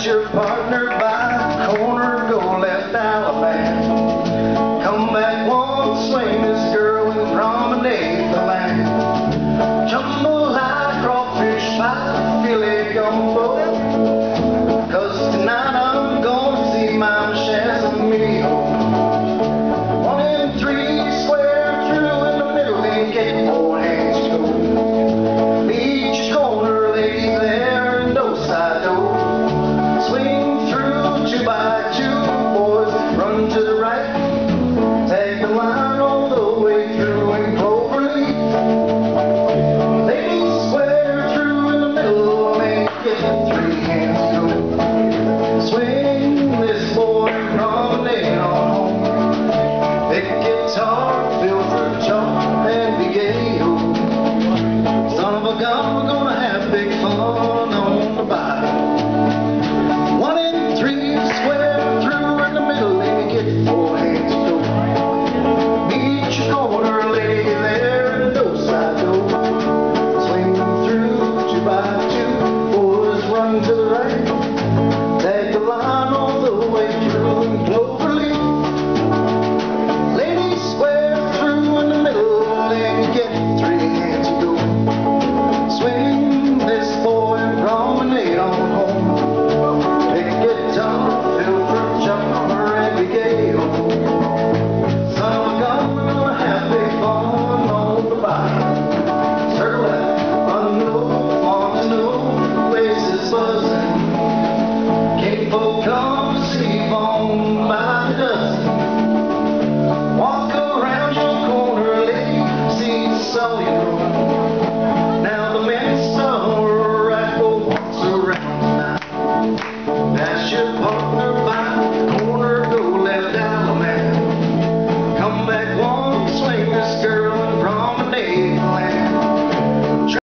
Pass your partner by the corner, go left Alabama. Come back one swing, this girl and promenade the land. Jambalaya, crawfish pie, filet gumbo. 'Cause tonight I'm gonna see Mama Shazamio. 1 and 3 square through in the middle and get 4 hands to go. Each corner, ladies there, and no side door. Swing through 2 by 2, boys, run to the right. Tag the line all the way through in cloverleaf. Ladies square through in the middle and get 3 hands to go. Swing this boy and promenade on home. Pick guitar, fill through chalk, and be gay, oh. Son of a gun, we're gonna have big fun on the bike. 1 and 3 square through in the middle and get 4 hands to go. Each corner, lady there, and no side door. Swing through 2 by 2, boys run to the right. Tag the line all the way through.